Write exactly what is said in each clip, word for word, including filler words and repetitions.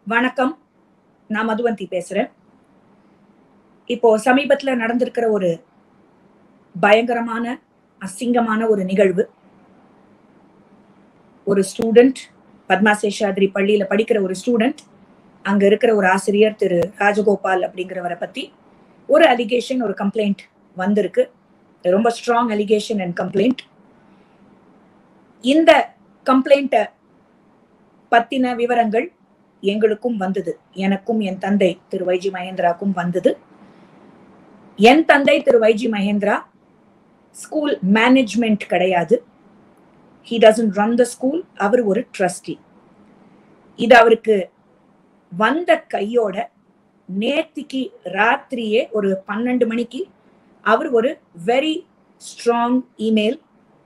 வணக்கம், நான் மதுவந்தி பேசுறேன். இப்போ சமீபத்துல நடந்திருக்கிற ஒரு பயங்கரமான அசிங்கமான ஒரு நிகழ்வு. ஒரு ஸ்டூடெண்ட், பத்மா சேஷாத்ரி பள்ளியில படிக்கிற ஒரு ஸ்டூடெண்ட், அங்க இருக்கிற ஒரு ஆசிரியர் திரு ராஜகோபால் அப்படிங்கிறவரை பத்தி ஒரு அலிகேஷன், ஒரு கம்ப்ளைண்ட் வந்திருக்கு. ரொம்ப ஸ்ட்ராங் அலிகேஷன் அண்ட் கம்ப்ளைண்ட். இந்த கம்ப்ளைண்ட பத்தின விவரங்கள் எங்களுக்கும் வந்தது. எனக்கும் என் தந்தை திரு வைஜி மகேந்திராக்கும் வந்தது. என் தந்தை திரு வைஜி மகேந்திரா ஸ்கூல் மேனேஜ்மெண்ட் கிடையாது. he doesn't run the school. அவர் ஒரு ட்ரஸ்டி. இது அவருக்கு வந்த கையோட நேத்திக்கு ராத்திரியே ஒரு பன்னெண்டு மணிக்கு அவர் ஒரு very strong email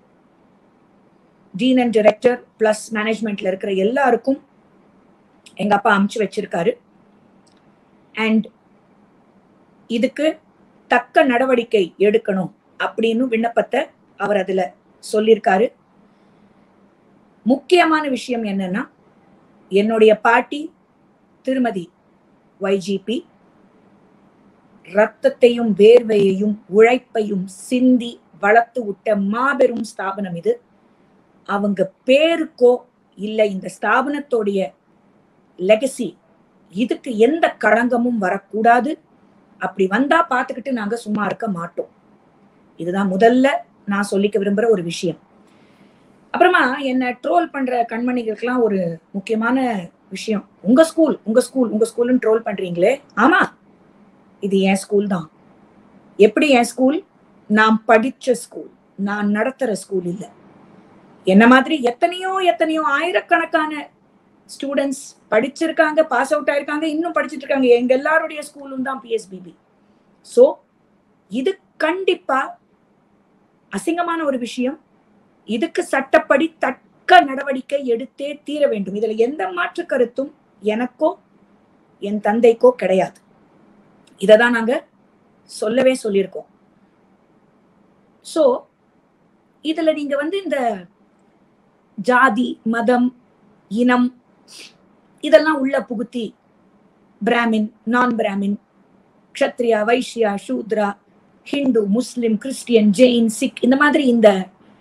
dean and director plus மேனேஜ்மெண்ட்ல இருக்கிற எல்லாருக்கும் எங்க அப்பா அனுப்பிச்சு வச்சிருக்காரு. அண்ட் இதுக்கு தக்க நடவடிக்கை எடுக்கணும் அப்படின்னு விண்ணப்பத்தை அவர் அதுல சொல்லியிருக்காரு. முக்கியமான விஷயம் என்னன்னா, என்னுடைய பாட்டி திருமதி வைஜிபி ரத்தத்தையும் வேர்வையையும் உழைப்பையும் சிந்தி வளர்த்து விட்ட மாபெரும் ஸ்தாபனம் இது. அவங்க பேருக்கோ இல்ல இந்த ஸ்தாபனத்தோடைய லெகசி இதுக்கு எந்த களங்கமும் வரக்கூடாது. அப்படி வந்தா பார்த்துக்கிட்டு நாங்க சும்மா இருக்க மாட்டோம். இதுதான் முதல்ல நான் சொல்லிக்க விரும்புற ஒரு விஷயம். அப்புறமா என்ன ட்ரோல் பண்ற கண்மணிகளுக்கெல்லாம் ஒரு முக்கியமான விஷயம். உங்க ஸ்கூல் உங்க ஸ்கூல் உங்க ஸ்கூல்னு ட்ரோல் பண்றீங்களே, ஆமா இது என் ஸ்கூல் தான். எப்படி என் ஸ்கூல்? நான் படிச்ச ஸ்கூல், நான் நடத்துற ஸ்கூல் இல்ல. என்ன மாதிரி எத்தனையோ எத்தனையோ ஆயிரக்கணக்கான ஸ்டூடெண்ட்ஸ் படிச்சிருக்காங்க, பாஸ் அவுட் ஆயிருக்காங்க, இன்னும் படிச்சுட்டு இருக்காங்க. எங்க எல்லாருடைய ஸ்கூலும் தான் பிஎஸ்பிபி. சோ இது கண்டிப்பா அசிங்கமான ஒரு விஷயம். இதுக்கு சட்டப்படி தக்க நடவடிக்கை எடுத்தே தீர வேண்டும். இதுல எந்த மாற்று கருத்தும் எனக்கோ என் தந்தைக்கோ கிடையாது. இததான் நாங்க சொல்லவே சொல்லியிருக்கோம். சோ இதுல நீங்க வந்து இந்த ஜாதி, மதம், இனம் இதெல்லாம் உள்ள புகுத்தி பிராமின், நான் Brahmin, Kshatriya, Vaishya, Shudra, Hindu, Muslim, Christian, Jain, Sikh இந்த மாதிரி இந்த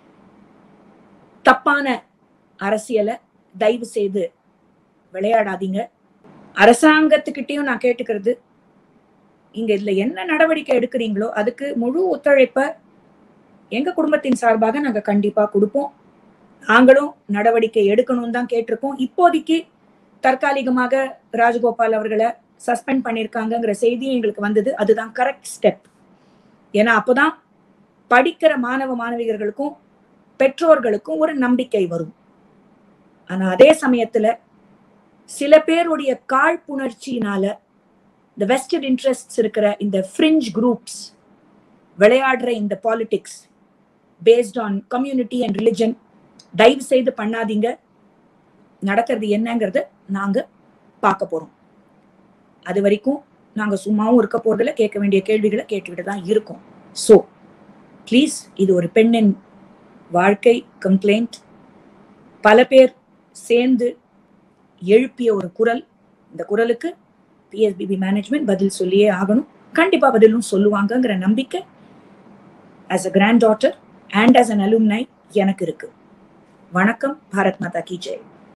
தப்பான அரசியலை தயவு செய்து விளையாடாதீங்க. அரசாங்கத்துக்கிட்டையும் நான் கேட்டுக்கிறது, இங்க இதுல என்ன நடவடிக்கை எடுக்கிறீங்களோ அதுக்கு முழு ஒத்துழைப்ப எங்க குடும்பத்தின் சார்பாக நாங்க கண்டிப்பா கொடுப்போம். நாங்களும் நடவடிக்கை எடுக்கணும் தான் கேட்டிருக்கோம். இப்போதைக்கு தற்காலிகமாக ராஜகோபால் அவர்களை சஸ்பெண்ட் பண்ணிருக்காங்கிற செய்தி எங்களுக்கு வந்தது. அதுதான் கரெக்ட் ஸ்டெப். ஏன்னா அப்போதான் படிக்கிற மாணவ மாணவியர்களுக்கும் பெற்றோர்களுக்கும் ஒரு நம்பிக்கை வரும். ஆனா அதே சமயத்துல சில பேருடைய காழ்ப்புணர்ச்சியினால இந்த வெஸ்டட் இன்ட்ரெஸ்ட்ஸ் இருக்கிற இந்த ஃப்ரிஞ்ச் குரூப்ஸ் விளையாடுற இந்த politics based on community and religion தயவு செய்து பண்ணாதீங்க. நடக்கிறது என்னங்கிறத நாங்க பார்க்க போறோம். அது வரைக்கும் நாங்க சும்மாவும் இருக்க போறதுல கேட்க வேண்டிய கேள்விகளை கேட்டுக்கிட்டு தான் இருக்கோம். சோ ப்ளீஸ், இது ஒரு பெண்ணின் வாழ்க்கை கம்ப்ளைண்ட். பல பேர் சேர்ந்து எழுப்பிய ஒரு குரல். இந்த குரலுக்கு பிஎஸ்பிபி மேனேஜ்மெண்ட் பதில் சொல்லியே ஆகணும். கண்டிப்பா பதிலும் சொல்லுவாங்கங்கிற நம்பிக்கை as a granddaughter and as an alumni எனக்கு இருக்கு. வணக்கம். பாரத் மாதா கி ஜெய்.